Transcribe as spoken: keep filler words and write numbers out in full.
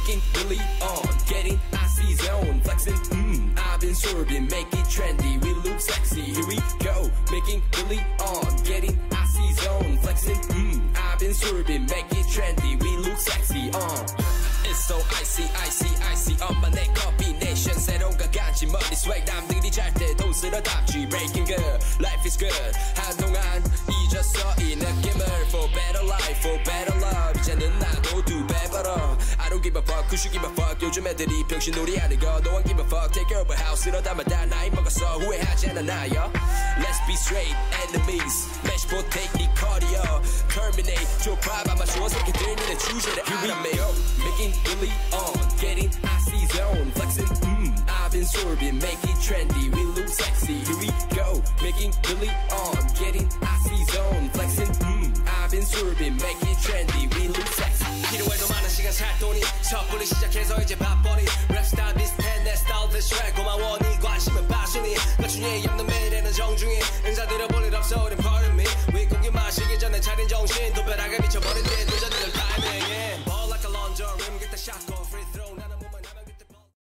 making really on, getting icy zone, flexing, mmm, I've been sorbing, make it trendy, we look sexy, here we go, making really on, getting icy zone, flexing, mmm, I've been sorbing, make it trendy, we look sexy, uh. It's so icy, icy, icy, 엄마 내 combination, 새로운 가간지 머리 swag, 남들이 잘 때도 쓸어담지, breaking good, life is good, 한동안 잊었어 이 느낌을, for better life, for better love, 이제는 나도 두 배 벌어, I don't give a fuck, who should give a fuck, 요즘 애들이 병신놀이 하는 거, no one give a fuck, take care of a house, 이러다마다 나이 먹었어, 후회하지 않아 나요, let's be straight, enemies, match potato, 니 cardio, terminate, 좁아 아마 좋은 새끼들 니네 주제를 알아매, making really on, getting icy zone, flexing, mmm, I've been sorbing, make it trendy, we look sexy, here we go, making really on, getting icy zone, flexing, mmm, I've been sorbing, make it trendy, we look sexy. 필요해도 많은 시간 살 돈이 섣불리 시작해서 이제 밥벌이 랩스타일 비슷해 내 스타일 대쉬 고마워 네 관심은 passion이 나중에 없는 매일에는 정중히 인사드려 볼 일 없어 우린 pardon me 윗고기 마시기 전에 차린 정신 도배라가